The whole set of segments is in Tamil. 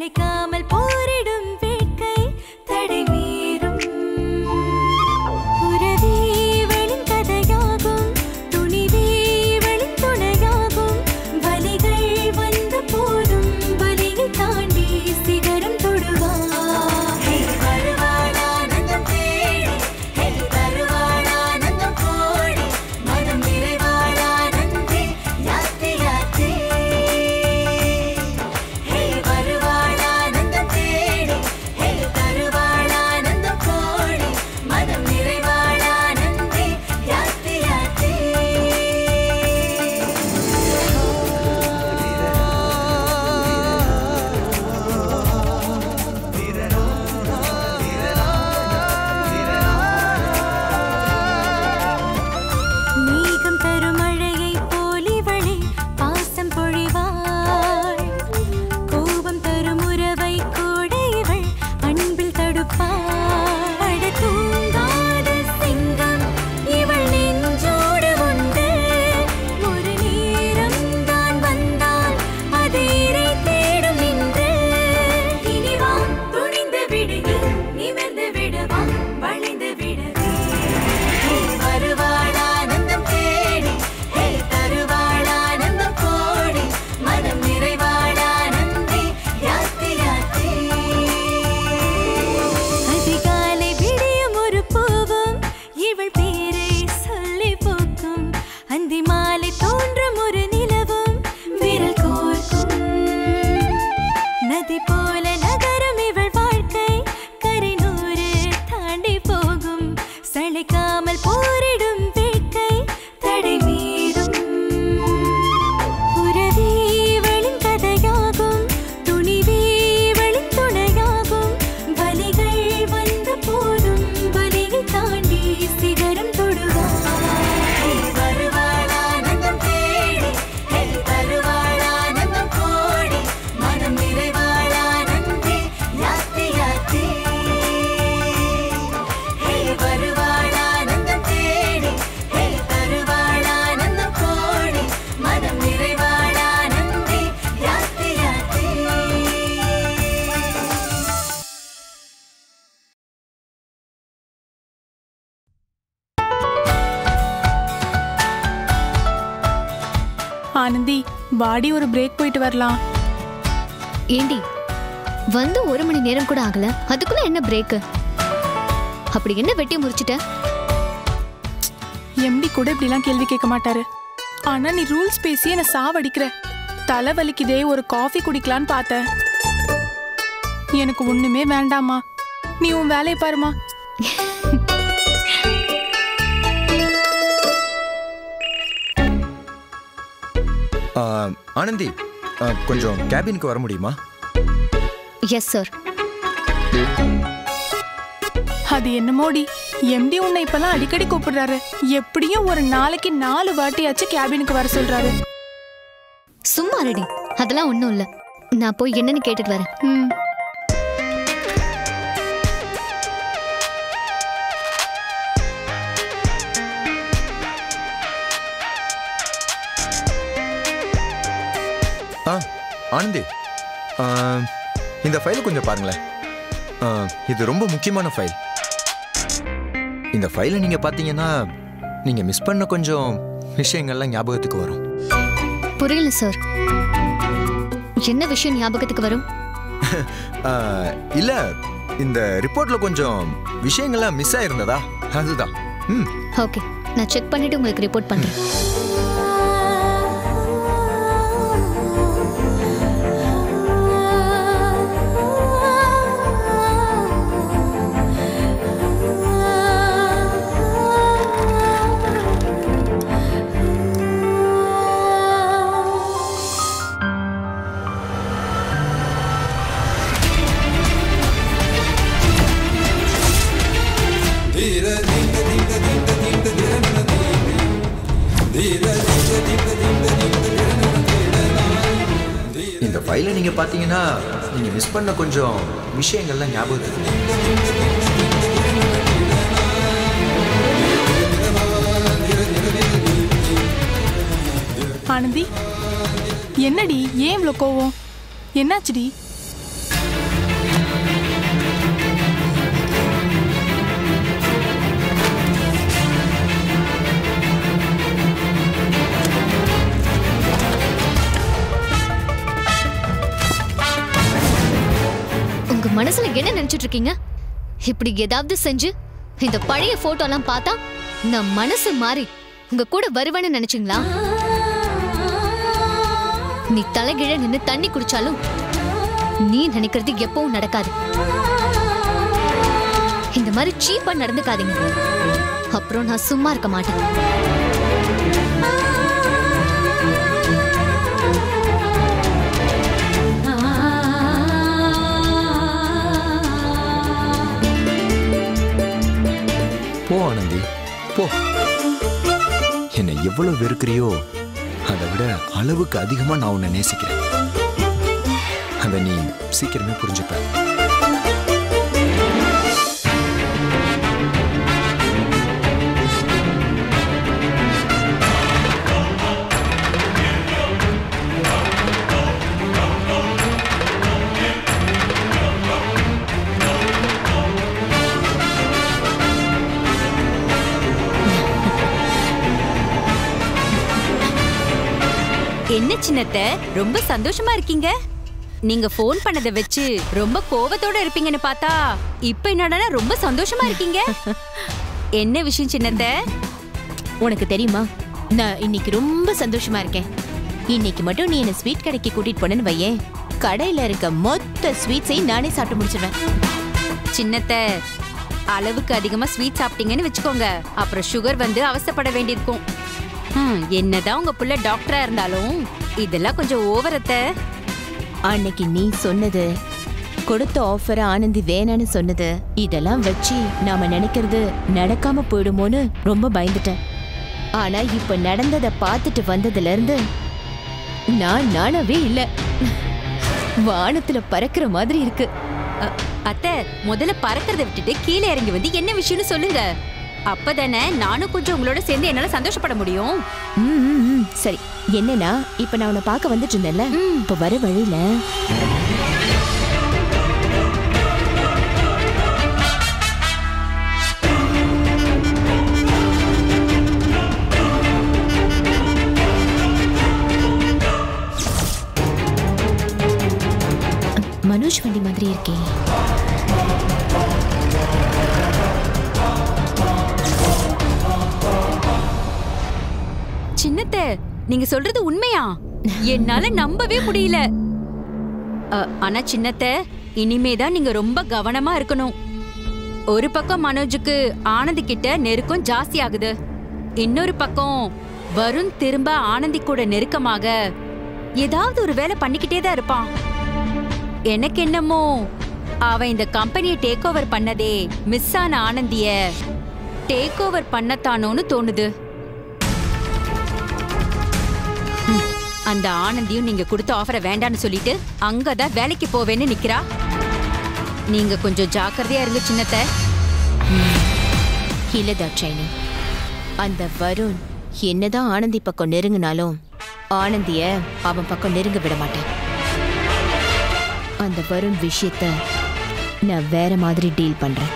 சளைக்காமல் போரிடும் வேட்கை தடை மீறும் உறவே வெளின் கதையாகும் துணிவே வெளின் துணையாகும் வலிகள் வந்த போதும் வலியை தாண்டி சிகரம் தொடுவார் வருவாளானந்தம் தேடி தருவாளானந்தம் கோடி மனம் நிறைவாளானந்தே யாத்தே யாத்தே வருவாளானந்தம் தேடி தருவாளானந்தம் கோடி மனம் நிறைவாளானந்தே யாத்தே யாத்தே மேகம் தரும் மழையை போலிவளே பாசம் பொழிவாள் கோபம் தரும் உறவை கூட இவள் அன்பில் தடுப்பாள் அட தூங்காத சிங்கம் இவள் நெஞ்சோடு உண்டு ஒரு நேரம் தான் வந்தால் அது இறை தேடும் நின்று இனி வா துணிந்து விடு நிமிர்ந்து விடவா வளைந்து விடவே வருவாளானந்தம் தேடி தருவாளானந்தம் கோடி மனம் நிறைவாளானந்தே யாத்தே யாத்தே அதிகாலை விடியும் ஒரு பூவும் இவள் பேரை சொல்லி போக்கும் அந்தி மாலை தோன்றும் ஒரு நிலவும் விரல் கோர்க்கும் நதி போல நகரும் இவள் வாழ்க்கை கரை நூறு தாண்டி போகும் சளைக்காமல் போரிடும் வேட்கை தடை மீறும் உறவே வெளின் கதையாகும் துணிவே வெளின் துணையாகும் வலிகள் வந்த போதும் வலியை தாண்டி சிகரம் தொடுவார் வருவாளானந்தம் தேடி தருவாளானந்தம் கோடி மனம் நிறைவாளானந்தே யாத்தே யாத்தே வருவாளானந்தம் தேடி தருவாளானந்தம் கோடி மனம் நிறைவாளானந்தே யாத்தே யாத்தே ஆனந்தி வாடி ஒரு பிரேக் போயிட்டு வரலாம். ஏண்டி வந்து 1 மணி நேரம் கூட ஆகல, அதுக்குள்ள என்ன பிரேக்? அப்படி என்ன வெட்டி முறிச்சிட்ட? எம்டி கூட இப்படிலாம் கேள்வி கேட்க மாட்டாரு. ஆனா நீ ரூல்ஸ் பேசி என்ன சாவடிக்கிற. தலை வலிக்குதே, ஒரு காஃபி குடிக்கலான்னு பார்த்தேன். எனக்கு ஒண்ணுமே வேண்டாமா, நீ உன் வேலையை பாருமா. ஆனந்தி, கொஞ்சம் கேபினுக்கு வர முடியுமா? Yes sir. அது என்னமோடி, எம்டி உன்னை இப்பெல்லாம் அடிக்கடி கூப்பிடுறாரு. எப்படியும் ஒரு நாளைக்கு 4 வாட்டியாச்சு கேபினுக்கு வர சொல்றாரு. சும்மா ரெடி, அதெல்லாம் ஒண்ணும் இல்ல. நான் போய் என்னன்னு கேட்டுட்டு வரேன். ஆனந்தி, இந்த ஃபைலை கொஞ்சம் பாருங்களேன். இது ரொம்ப முக்கியமான ஃபைல். இந்த ஃபைலை நீங்க பாத்தீங்கன்னா நீங்க மிஸ் பண்ண கொஞ்சம் விஷயங்கள்லாம் ஞாபகத்துக்கு வரும். புரியல சார், என்ன விஷயம் ஞாபகத்துக்கு வரும்? இல்ல, இந்த ரிப்போர்ட்ல கொஞ்சம் விஷயங்கள்லாம் மிஸ் ஆயிருந்ததா, அதுதான். ஓகே, நான் செக் பண்ணிட்டு உங்களுக்கு ரிப்போர்ட் பண்றேன். இந்த ஃபைலை நீங்க பாத்தீங்கன்னா நீங்க மிஸ் பண்ண கொஞ்சம் விஷயங்கள்லாம் ஞாபகத்துக்கு. ஆனந்தி, என்னடி ஏன் இவ்வளோ கோவம்? என்னாச்சுடி? மனசுல என்ன நினைச்சிட்டு இருக்கீங்க? இப்படி ஏதாவது செஞ்சு இந்த பழைய போட்டோ எல்லாம் பார்த்தா நான் மனசு மாறி உங்க கூட வருவேன்னு நினைச்சீங்களா? நீ தலைகீழ நின்னு தண்ணி குடிச்சாலும் நீ நினைக்கிறது எப்பவும் நடக்காது. இந்த மாதிரி சீப்பா நடந்துக்காதீங்க, அப்புறம் நான் சும்மா இருக்க மாட்டேன். போ ஆனந்தி, போ. என்னை எவ்வளவு வெறுக்கிறியோ அதை விட அளவுக்கு அதிகமா நான் உன்னை நேசிக்கிறேன். அதை நீ சீக்கிரமே புரிஞ்சுப்ப. என்ன சின்னத்தை, ரொம்ப சந்தோஷமா இருக்கீங்க? நீங்க போன் பண்ணதை வச்சு ரொம்ப கோவத்தோட இருப்பீங்கன்னு பார்த்தா இப்ப என்னடா ரொம்ப சந்தோஷமா இருக்கீங்க. என்ன விஷயம் சின்னத்தை? உனக்கு தெரியுமா, நான் இன்னைக்கு ரொம்ப சந்தோஷமா இருக்கேன். இன்னைக்கு மட்டும் நீ என்ன ஸ்வீட் கடைக்கு கூட்டிட்டு போனேன்னு வையேன், கடையில இருக்க மொத்த ஸ்வீட்ஸையும் நானே சாப்பிட்டு முடிச்சிடுவேன். சின்னத்தை, அளவுக்கு அதிகமா ஸ்வீட் சாப்பிட்டீங்கன்னு வச்சுக்கோங்க, அப்புறம் சுகர் வந்து அவசப்பட வேண்டியிருக்கும். என்னதான் உங்க புள்ள டாக்டரா இருந்தாலும் இதெல்லாம் கொஞ்சம் ஓவரத்தை. அன்னைக்கு நீ சொன்னது, கொடுத்த ஆஃபர் ஆனந்தி வேணான்னு சொன்னது, இதெல்லாம் வச்சு நாம நினைக்கிறது நடக்காம போயிடுமோன்னு ரொம்ப பயந்துட்டேன். ஆனா இப்ப நடந்ததை பார்த்துட்டு வந்ததுல இருந்து நான் நானவே இல்ல, வானத்துல பறக்கிற மாதிரி இருக்கு. அத்தை, முதல்ல பறக்கிறத விட்டுட்டு கீழே இறங்கி வந்து என்ன விஷயம்னு சொல்லுங்க. அப்பதானே நானும் கொஞ்சம் உங்களோட சேர்ந்து என்னால சந்தோஷப்பட முடியும். சரி, என்னன்னா இப்ப நான் உன்னை பார்க்க வந்துட்டு இருந்தேன்ல, இப்ப வர வழியில மனோஜ் வண்டி மாதிரி இருக்கே. சின்னத்தை, நீங்க சொல்றது உண்மையா? என்னால நம்பவே முடியல. ஆனா சின்னத்தை, இனிமேதான் நீங்க ரொம்ப கவனமா இருக்கணும். ஒரு பக்கம் மனோஜுக்கு ஆனந்தி கிட்ட நெருக்கம் ஜாஸ்தி ஆகுது, இன்னொரு பக்கம் வருண் திரும்ப ஆனந்தி கூட நெருக்கமாக ஏதாவது ஒரு வேலை பண்ணிக்கிட்டே தான் இருப்பான். எனக்கு என்னமோ அவன் இந்த கம்பெனியை டேக் ஓவர் பண்ணதே மிஸ் ஆன ஆனந்திய டேக் ஓவர் பண்ணத்தானோன்னு தோணுது. அந்த ஆனந்தியும் நீங்க கொடுத்த ஆஃபரை வேண்டான்னு சொல்லிட்டு அங்கதான் வேலைக்கு போவேன்னு நிக்கிறா. நீங்க கொஞ்சம் ஜாக்கிரதையா இருங்க சின்னத்தை. இல்ல தாட்சாயினி, அந்த வருண் என்னதான் ஆனந்தி பக்கம் நெருங்கினாலும் ஆனந்திய அவன் பக்கம் நெருங்க விட மாட்டேன். அந்த வருண் விஷயத்த நான் வேற மாதிரி டீல் பண்றேன்.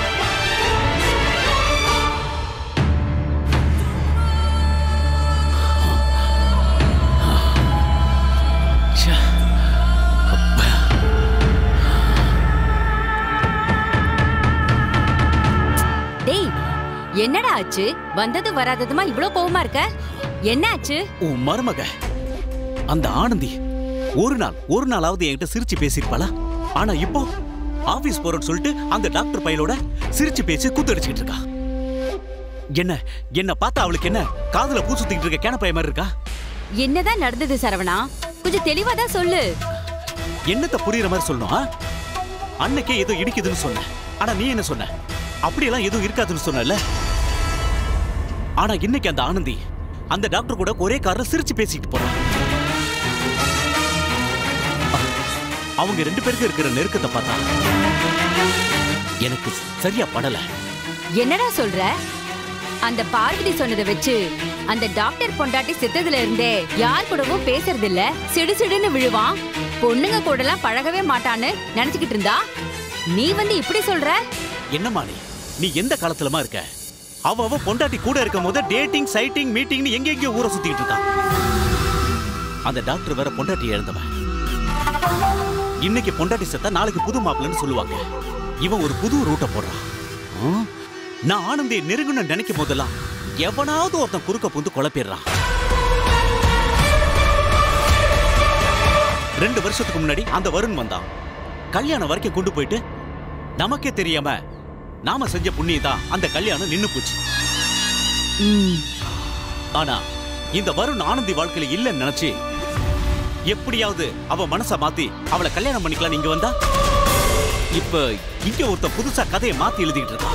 என்னடா ஆச்சு? வந்தது வராததுமா இவ்ளோ கோவமா இருக்க? என்ன ஆச்சு? உன் மருமக அந்த ஆனந்தி ஒரு நாளாவது என்கிட்ட சிரிச்சு பேசிருப்பாளா? ஆனா இப்போ ஆபீஸ் போறேன்னு சொல்லிட்டு அந்த டாக்டர் பையலோட சிரிச்சு பேசி கூத்தடிச்சுட்டு இருக்கா. என்ன பார்த்தா அவளுக்கு என்ன காதுல பூ சுத்திட்டு இருக்க கேனப்பைய மாதிரி இருக்கா? என்னதான் நடந்தது சரவணா? கொஞ்சம் தெளிவா தான் சொல்லு. என்னத்த புரியுற மாதிரி சொல்லணும்? அன்னைக்கே ஏதோ இடிக்குதுன்னு சொன்ன, ஆனா நீ என்ன சொன்ன? அப்படியெல்லாம் எதுவும் இருக்காதுன்னு சொன்னல. ஆனா இன்னைக்கு அந்த ஆனந்தி அந்த டாக்டர் கூட ஒரே கார்ல சிரிச்சு பேசிட்டு போறான். அவங்க ரெண்டு பேருக்கு இருக்கிற நெருக்கத்தை பார்த்தா எனக்கு சரியா படல. என்னடா சொல்ற? அந்த பார்வதி சொன்னதை வச்சு அந்த டாக்டர் பொண்டாட்டி செத்ததுல இருந்தே யார் கூடவும் பேசுறது இல்ல, சிடுசிடுன்னு விழுவான், பொண்ணுங்க கூட எல்லாம் பழகவே மாட்டான்னு நினைச்சுக்கிட்டு இருந்தா நீ வந்து இப்படி சொல்ற? என்னம்மா நீ எந்த காலத்துலமா இருக்க? அவ பொண்டாட்டி கூட இருக்கும் போது டேட்டிங் சைட்டிங் மீட்டிங் எங்கெங்கயோ ஊரை சுத்திட்டு இருக்கான். அந்த டாக்டர் வேற பொண்டாட்டி இழந்தவன். இன்னைக்கு பொண்டாட்டி செத்தா நாளைக்கு புது மாப்பிள்ளன்னு சொல்லுவாங்க. இவன் ஒரு புது ரூட்டை போடுறான். நான் ஆனந்தியை நெருங்கணும்னு நினைக்கும் போதெல்லாம் எவனாவது ஒருத்தன் குறுக்க புந்து குழப்பிடுறான். 2 வருஷத்துக்கு முன்னாடி அந்த வருண் வந்தான். கல்யாணம் வரைக்கும் கொண்டு போயிட்டு நமக்கே தெரியாம நாம செஞ்ச புண்ணியம் தான் அந்த கல்யாணம் நின்னு போச்சு. ஆனா இந்த வருண் ஆனந்தி வாழ்க்கையில இல்லைன்னு நினைச்சு எப்படியாவது அவ மனசை மாத்தி அவளை கல்யாணம் பண்ணிக்கலாம் இங்க வந்தா இப்ப இங்க ஒருத்த புதுசா கதையை மாத்தி எழுதிக்கிட்டு இருக்கான்.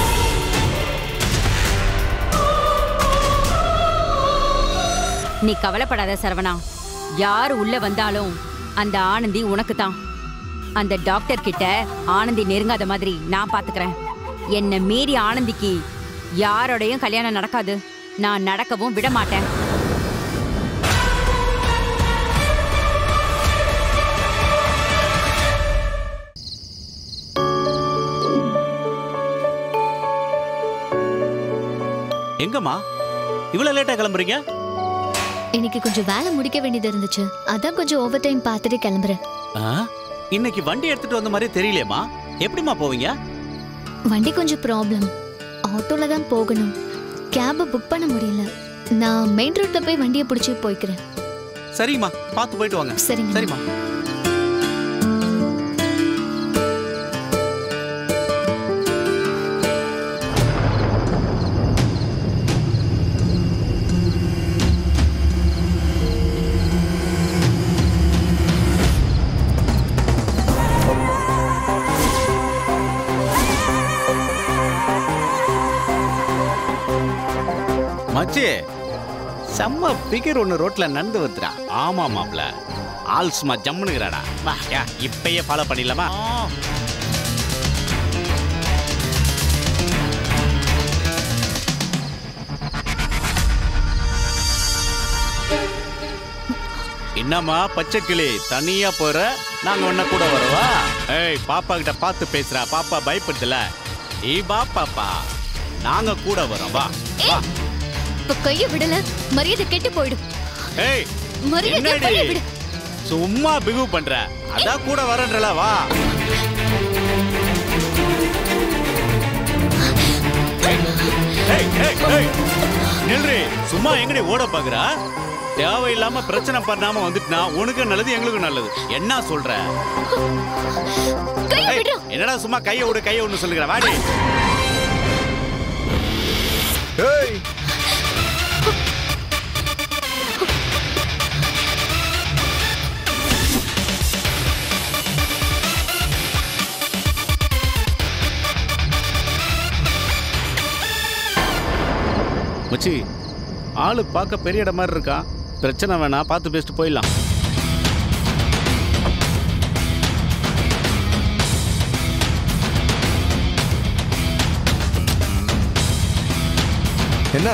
நீ கவலைப்படாத சரவணா. யார் உள்ள வந்தாலும் அந்த ஆனந்தி உனக்கு தான். அந்த டாக்டர் கிட்ட ஆனந்தி நெருங்காத மாதிரி நான் பாத்துக்கிறேன். என்ன மீறி ஆனந்திக்கு யாரோடையும் கல்யாணம் நடக்காது. நான் நடக்கவும் விட மாட்டேன். எங்கம்மா இவ்வளவு லேட்டா கிளம்புறீங்க? இன்னைக்கு கொஞ்சம் வேலை முடிக்க வேண்டியது இருந்துச்சு. அதான் கொஞ்சம் ஓவர் டைம் பார்த்துட்டு கிளம்புறேன். இன்னைக்கு வண்டி எடுத்துட்டு வந்த மாதிரி தெரியலையேம்மா. எப்படிமா போவீங்க? வண்டி கொஞ்சம் ப்ராப்ளம். ஆட்டோல தான் போகணும். கேபை புக் பண்ண முடியல. நான் மெயின் ரோட்ல போய் வண்டியை பிடிச்சி போய்க்கிறேன். சரிம்மா, பார்த்து போயிட்டு வாங்க. சரிங்க. சரிம்மா. மச்சி, செம்ம பிகர் ஒன்று ரோட்ல நடந்து வந்துடா. ஆமா மாப்ள, ஆள் சும்மா ஜம்முனுங்கிறாடா. வா, இப்பயே ஃபாலோ பண்ணிடலாமா? என்னம்மா பச்சை கிளி தனியா போற? நாங்க ஒன்ன கூட வரவா? ஏய், பாப்பா கிட்ட பார்த்து பேசுறா. பாப்பா பயப்படுதுல. வா பாப்பா, நாங்க கூட வரோம். வா வா. இப்ப கைய விடல, மரியாதை கெட்டு போயிடும். ஏய், மரியாதை கைய விடு. சும்மா பிகு பண்ற. அதான் கூட வரன்றல. வா. ஏய் ஏய் ஏய், நில்றி. சும்மா எங்கடி ஓட பாக்குறா? தேவையில்லாம பிரச்சனை பண்ணாம வந்துட்டுனா உனக்கு நல்லது, எங்களுக்கும் நல்லது. என்ன சொல்ற? என்னடா சும்மா கைய விடு கைய விடு சொல்லுகிற? வாடி. ஏய், மச்சி, ஆளு பார்க்க பெரிய இடம் மாதிரி இருக்கா. பிரச்சனை வேணா, பார்த்து பேசிட்டு போயிடலாம். என்ன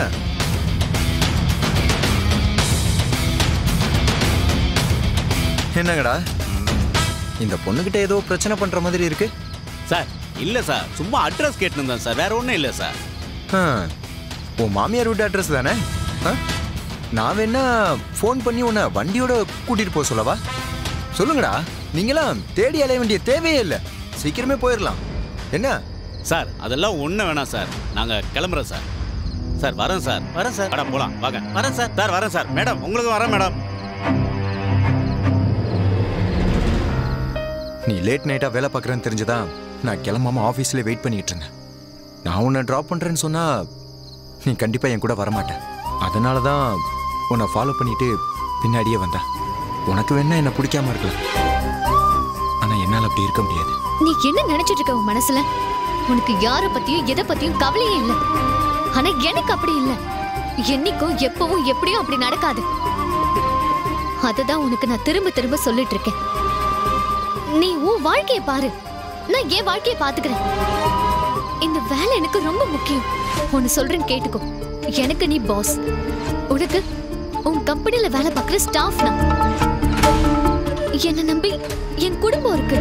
என்னங்கடா, இந்த பொண்ணுகிட்ட ஏதோ பிரச்சனை பண்ற மாதிரி இருக்கு. சார் இல்ல சார், சும்மா அட்ரஸ் கேட்டுருந்தேன் சார், வேற ஒன்றும் இல்லை சார். உன் மாமியார் வீட்டு அட்ரஸ் தானே? நான் வேணா ஃபோன் பண்ணி உன்னை வண்டியோட கூட்டிட்டு போக சொல்லவா? சொல்லுங்கடா, நீங்களாம் தேடி அலைய வேண்டிய தேவையே இல்லை. சீக்கிரமே போயிடலாம். என்ன சார்? அதெல்லாம் ஒன்றும் வேணாம் சார், நாங்கள் கிளம்புறோம் சார். சார் வரேன் சார், வரேன் சார். மேடம் போகலாம் வாங்க. வரேன் சார். சார் வரேன் சார். மேடம் உங்களுக்கு வரேன் மேடம். நீ லேட் நைட்டாக வேலை பார்க்குறேன்னு தெரிஞ்சுதான் நான் கிளம்பாம ஆஃபீஸில் வெயிட் பண்ணிட்டு இருந்தேன். நான் உன்னை ட்ராப் பண்ணுறேன்னு சொன்னா நீ கண்டிப்பாக என் கூட வரமாட்டேன். அதனால தான் உன்னை ஃபாலோ பண்ணிட்டு பின்னாடியே வந்தேன். உனக்கு வேணா என்னை பிடிக்காம இருக்கலாம், ஆனால் என்னால் அப்படி இருக்க முடியாது. நீ என்ன நினைச்சிட்டு இருக்க உன் மனசுல? உனக்கு யார பத்தியும் எதை பத்தியும் கவலையே இல்லை. ஆனா எனக்கு அப்படி இல்லை. என்னைக்கும் எப்பவும் எப்படியும் அப்படி நடக்காது. அததான் உனக்கு நான் திரும்ப திரும்ப சொல்லிட்டு இருக்கேன். நீ உன் வாழ்க்கையை பாரு, நான் என் வாழ்க்கையை பாத்துக்கிறேன். இந்த வேலை எனக்கு ரொம்ப முக்கியம். ஒன்னு சொல்றேன் கேட்டுக்கோ. எனக்கு நீ பாஸ், உனக்கு உன் கம்பெனில வேலை பார்க்குற ஸ்டாஃப் நான். என்ன நம்பி என் குடும்பம் இருக்கு.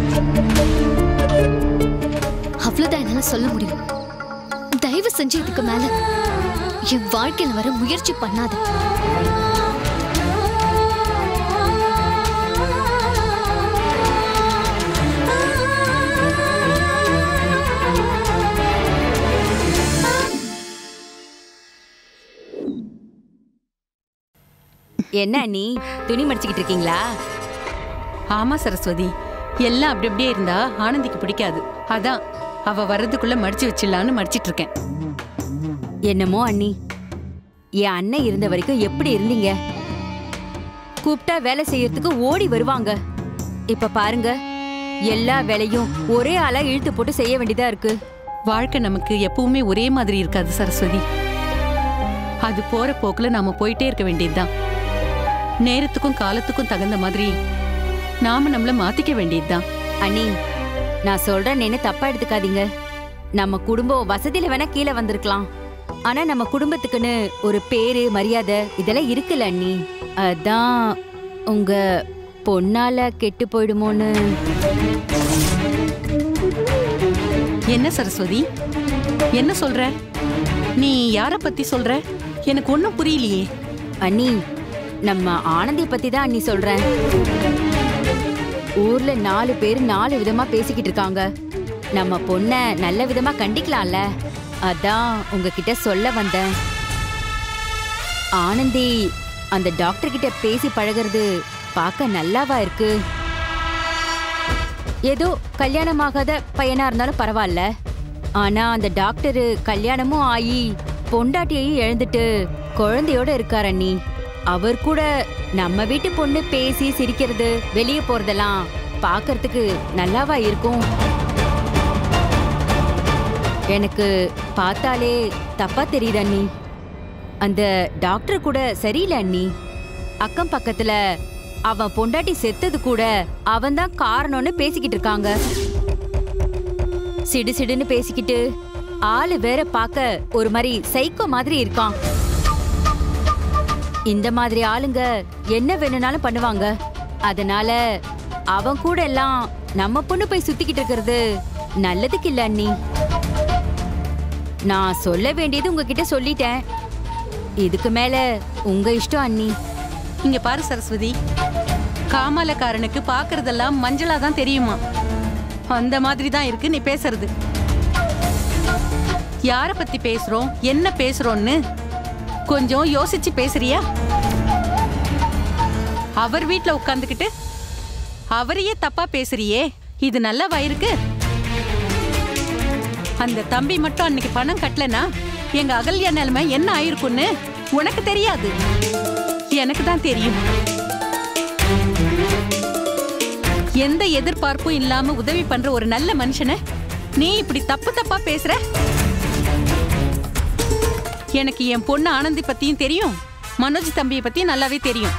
அவ்வளவுதான் என்னால சொல்ல முடியும். தயவு செஞ்சு இதுக்கு மேல என் வாழ்க்கையில வர முயற்சி பண்ணாத. என்ன அண்ணி துணி மடிச்சுக்கிட்டு இருக்கீங்களா? ஆமா சரஸ்வதி, எல்லாம் அப்படி அப்படியே இருந்தா ஆனந்திக்கு பிடிக்காது. அதான் அவ வர்றதுக்குள்ள மடிச்சு வச்சிடலான்னு மடிச்சிட்டு இருக்கேன். என்னமோ அண்ணி, என் அண்ணன் இருந்த வரைக்கும் எப்படி இருந்தீங்க? கூப்பிட்டா வேலை செய்யறதுக்கு ஓடி வருவாங்க. இப்ப பாருங்க, எல்லா வேலையும் ஒரே ஆளா இழுத்து போட்டு செய்ய வேண்டியதா இருக்கு. வாழ்க்கை நமக்கு எப்பவுமே ஒரே மாதிரி இருக்காது சரஸ்வதி. அது போற போக்குல நாம போயிட்டே இருக்க வேண்டியதுதான். நேரத்துக்கும் காலத்துக்கும் தகுந்த மாதிரி நாம நம்மள மாத்திக்க வேண்டியதுதான். அண்ணி, நான் சொல்றேன்னு தப்பா எடுத்துக்காதீங்க. நம்ம குடும்பம் வசதியில வேணா கீழே வந்திருக்கலாம். ஆனா நம்ம குடும்பத்துக்குன்னு ஒரு பேரு மரியாதை இதெல்லாம் இருக்குல்ல அண்ணி. அதான் உங்க பொண்ணால கெட்டு போயிடுமோன்னு. என்ன சரஸ்வதி, என்ன சொல்ற? நீ யார பத்தி சொல்ற? எனக்கு ஒண்ணும் புரியலையே. அண்ணி, நம்ம ஆனந்தி பத்தி தான் அண்ணி சொல்றேன். ஊர்ல 4 பேர் 4 விதமா பேசிக்கிட்டு இருக்காங்க. நம்ம பொண்ண நல்ல விதமா கண்டிக்கலாம்ல. அதான் உங்ககிட்ட சொல்ல வந்தேன். ஆனந்தி அந்த டாக்டர் கிட்ட பேசி பழகிறது பார்க்க நல்லாவா இருக்கு. ஏதோ கல்யாணமாகாத பையனா இருந்தாலும் பரவாயில்ல. ஆனா அந்த டாக்டரு கல்யாணமும் ஆகி பொண்டாட்டியையும் எழுந்துட்டு குழந்தையோட இருக்கார் அண்ணி. அவர் கூட நம்ம வீட்டு பொண்ணு பேசி சிரிக்கிறது வெளியே போறதெல்லாம் பார்க்கறதுக்கு நல்லாவா இருக்கும்? எனக்கு பார்த்தாலே தப்பா தெரியுது அண்ணி. அந்த டாக்டர் கூட சரியில்லை அண்ணி. அக்கம் பக்கத்துல அவன் பொண்டாட்டி செத்தது கூட அவன்தான் காரணம்னு பேசிக்கிட்டு இருக்காங்க. சிடு சிடுன்னு பேசிக்கிட்டு ஆளு வேற பார்க்க ஒரு மாதிரி சைக்கோ மாதிரி இருக்கான். இந்த மாதிரி ஆளுங்க என்ன வேணும்னாலும் பண்ணுவாங்க. அதனால அவன் கூட எல்லாம் நம்ம பொண்ணு போய் சுத்திக்கிட்டு இருக்கிறது நல்லதுக்கு இல்ல அண்ணி. நான் சொல்ல வேண்டியது உங்ககிட்ட சொல்லிட்டேன். இதுக்கு மேல உங்க இஷ்டம் அண்ணி. இங்க பாரு சரஸ்வதி, காமாலக்காரனுக்கு பாக்குறதெல்லாம் மஞ்சளா தான் தெரியுமா? அந்த மாதிரி தான் இருக்கு நீ பேசுறது. யார பத்தி பேசுறோம், என்ன பேசுறோம்னு கொஞ்சம் யோசிச்சு பேசுறியா? அவர் வீட்ல உட்கார்ந்துகிட்டு அவரையே தப்பா பேசுறியே, இது நல்லவா இருக்கு? அந்த தம்பி மட்டும் அன்னைக்கு பணம் கட்டலனா எங்க அகல்யா நிலைமை என்ன ஆயிருக்குன்னு உனக்கு தெரியாது, எனக்கு தான் தெரியும். எந்த எதிர்பார்ப்பும் இல்லாம உதவி பண்ற ஒரு நல்ல மனுஷனை நீ இப்படி தப்பு தப்பா பேசுற. எனக்கு என் பொண்ணு ஆனந்தி பத்தியும் தெரியும், மனோஜ் தம்பியை பத்தியும் நல்லாவே தெரியும்.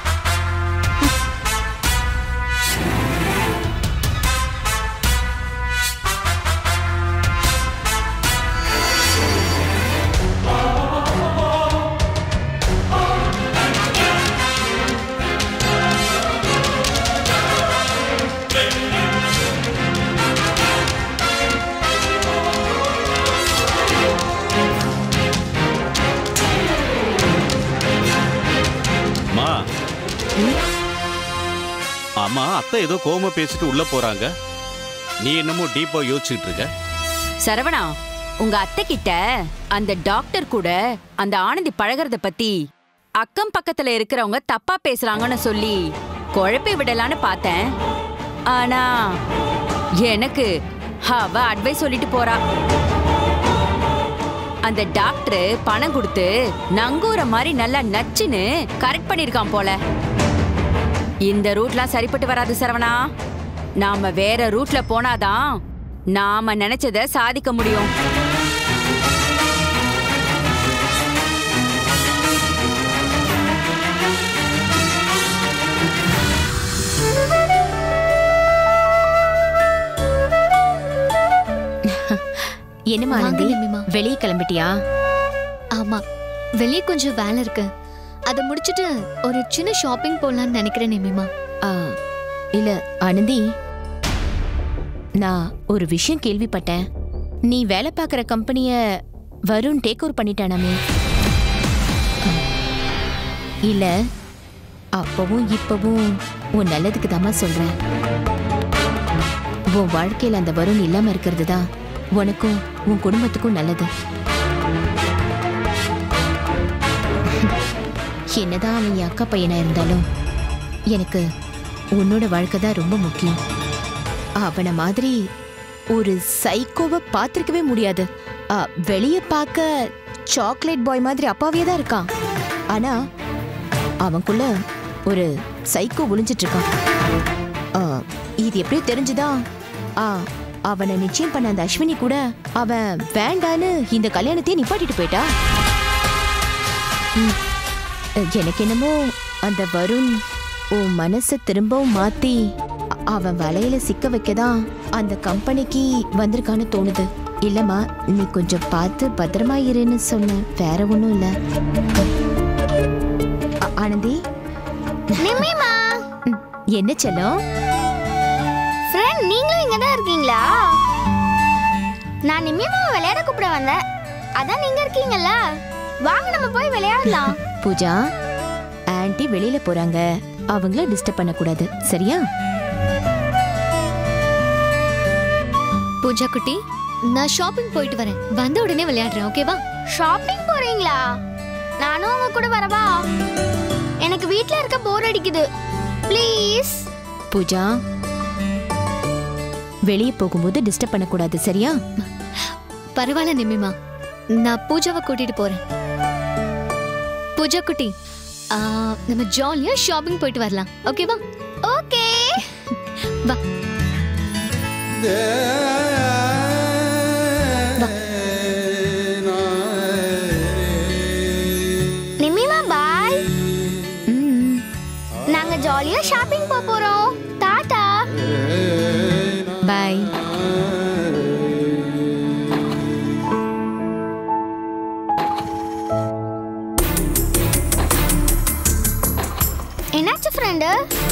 ஆமா, அத்தை ஏதோ கோவமா பேசிட்டு உள்ள போறாங்க. நீ என்னமோ டீப்பா யோசிச்சுட்டு இருக்க. சரவணா, உங்க அத்தை கிட்ட அந்த டாக்டர் கூட அந்த ஆனந்தி பழகிறத பத்தி அக்கம் பக்கத்துல இருக்கிறவங்க தப்பா பேசுறாங்கன்னு சொல்லி குழப்பி விடலான்னு பார்த்தேன். ஆனா எனக்கு அவ அட்வைஸ் சொல்லிட்டு போறா. அந்த டாக்டர் பணம் கொடுத்து நங்கூர மாதிரி நல்லா நச்சுன்னு கரெக்ட் பண்ணிருக்கான் போல. இந்த ரூட்லாம் சரிப்பட்டு வராது சரவணா. நாம வேற ரூட்ல போனாதான் நாம நினைச்சத சாதிக்க முடியும். என்னமா ஆனந்தி, வெளியே கிளம்பிட்டியா? ஆமா, வெளியே கொஞ்சம் வேலை இருக்கு. அதை முடிச்சிட்டு ஒரு சின்ன ஷாப்பிங் போலான்னு நினைக்கிறேன் நிமிமா. இல்ல ஆனந்தி, நான் ஒரு விஷயம் கேள்விப்பட்டேன். நீ வேலை பார்க்குற கம்பெனிய வருண் டேக் ஓவர் பண்ணிட்டானாமே? இல்ல, அப்பவும் இப்பவும் உன் நல்லதுக்கு தாமா சொல்றேன். உன் வாழ்க்கையில் அந்த வருண் இல்லாம இருக்கிறது தான் உனக்கும் உன் குடும்பத்துக்கும் நல்லது. என்னதான் அவன் என் அக்கா பையனா இருந்தாலும் எனக்கு உன்னோட வாழ்க்கை தான் ரொம்ப முக்கியம். அவனை மாதிரி ஒரு சைக்கோவை பார்த்திருக்கவே முடியாது. வெளியே பார்க்க சாக்லேட் பாய் மாதிரி அப்பாவே தான் இருக்கான். ஆனா அவனுக்குள்ள ஒரு சைக்கோ ஒளிஞ்சிட்டு இருக்கான். இது எப்படியோ தெரிஞ்சுதான் அவனை நிச்சயம் பண்ண அந்த அஸ்வினி கூட அவன் வேண்டான்னு இந்த கல்யாணத்தையே நிப்பாட்டிட்டு போயிட்டா. எனக்கு என்னமோ அந்த வருண் உன் மனசை திரும்பவும் மாத்தி அவன் வலையில சிக்க வைக்கதான் அந்த கம்பெனிக்கு வந்திருக்கான்னு தோணுது. இல்லம்மா, நீ கொஞ்சம் பார்த்து பத்திரமா இருன்னு சொன்ன, வேற ஒன்றும் இல்ல. ஆனந்தி, என்ன செல்லம்? ஃப்ரெண்ட், நீங்களும் இங்க தான் இருக்கீங்களா? நான் நிம்மியம்மாவை விளையாட கூப்பிட வந்தேன். அதான் நீங்க இருக்கீங்கல்ல, வாங்க நம்ம போய் விளையாடலாம். பூஜா, ஆன்ட்டி வெளியில போறாங்க, அவங்கள டிஸ்டர்ப் பண்ண கூடாது, சரியா? பூஜா குட்டி, நான் ஷாப்பிங் போயிட்டு வரேன், வந்த உடனே விளையாடுறேன், ஓகேவா? ஷாப்பிங் போறீங்களா? நானும் உங்க கூட வரவா? எனக்கு வீட்ல இருக்க போர் அடிக்குது, ப்ளீஸ். பூஜா, வெளியே போகும்போது டிஸ்டர்ப் பண்ண கூடாது, சரியா? பரவாயில்ல நிம்மிமா, நான் பூஜாவை கூட்டிட்டு போறேன். பூஜா குட்டி, நம்ம ஜாலியா ஷாப்பிங் போயிட்டு வரலாம், ஓகேவா? ஓகே, வா. நிம்மிமா பாய். நாங்க ஜாலியா ஷாப்பிங் போறோம். டாடா. பாய். என்னாச்சு ஃப்ரெண்ட்?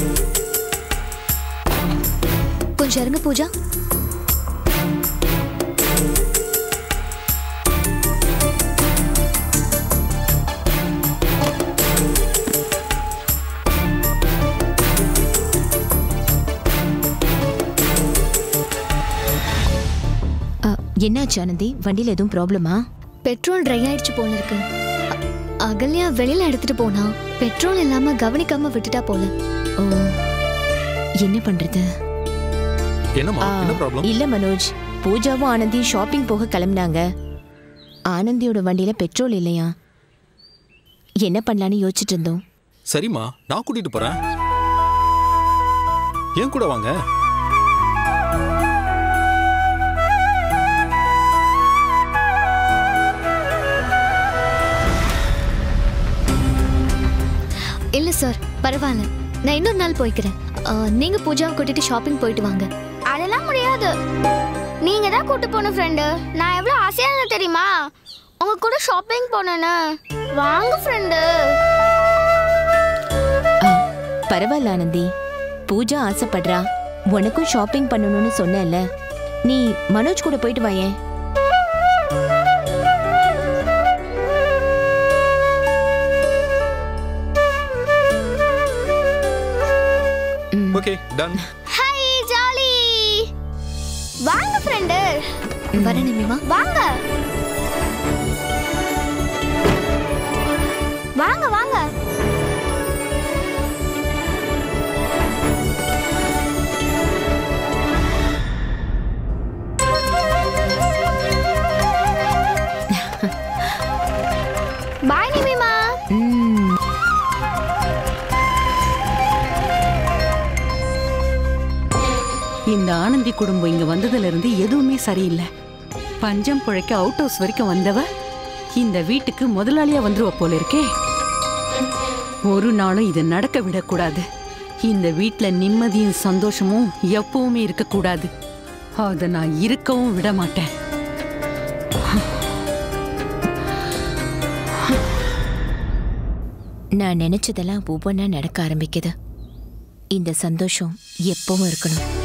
கொஞ்சம் இருங்க பூஜா. என்னாச்சு ஆனந்தி? வண்டியில எதுவும் ப்ராப்ளமா? பெட்ரோல் ட்ரை ஆயிடுச்சு போல இருக்கு. அகல்யா வெளியில எடுத்துட்டு போனா பெட்ரோல் இல்லாம கவனிக்காம விட்டுட்டா போல. ஓ, என்ன பண்றது? இல்ல மனோஜ், பூஜாவும் ஆனந்தியும் ஷாப்பிங் போக கிளம்பினாங்க. ஆனந்தியோட வண்டியில பெட்ரோல் இல்லையா? என்ன பண்ணலான்னு யோசிச்சுட்டு இருந்தோம். சரிம்மா, நான் கூட்டிட்டு போறேன், ஏன் கூட வாங்க. இல்ல சார், பரவாயில்ல, நான் இன்னொரு நாள் போய்க்கிறேன். நீங்க பூஜாவை கூட்டிட்டு ஷாப்பிங் போயிட்டு வாங்க. அதெல்லாம் முடியாது, நீங்க தான் கூட்டு போன ஃப்ரெண்டு. நான் எவ்வளவு ஆசையா இருந்தேன் தெரியுமா உங்க கூட ஷாப்பிங் போனேன்னு. வாங்க ஃப்ரெண்டு. பரவாயில்ல ஆனந்தி, பூஜா ஆசைப்படுறா, உனக்கும் ஷாப்பிங் பண்ணணும்னு சொன்னேன்ல, நீ மனோஜ் கூட போயிட்டு வாயேன். Okay, done. Hi Jolly. வாங்க ஃப்ரெண்ட். வரேன் நிம்மிமா. வாங்க வாங்க வாங்க. பாய் நிம்மிமா. இந்த ஆனந்தி குடும்பம் இங்க வந்ததுல இருந்து எதுவுமே சரியில்லை. பஞ்சம் புழைக்க அவுட் ஹவுஸ் வரைக்கும் வந்தவ இந்த வீட்டுக்கு முதலாளியா வந்துருவ போல இருக்கே. ஒரு நாளும் இது நடக்க விடக்கூடாது. இந்த வீட்டுல நிம்மதியும் சந்தோஷமும் எப்பவுமே இருக்கக்கூடாது. அதை நான் இருக்கவும் விட மாட்டேன். நான் நினைச்சதெல்லாம் ஒவ்வொன்றா நடக்க ஆரம்பிக்குது. இந்த சந்தோஷம் எப்பவும் இருக்கணும்.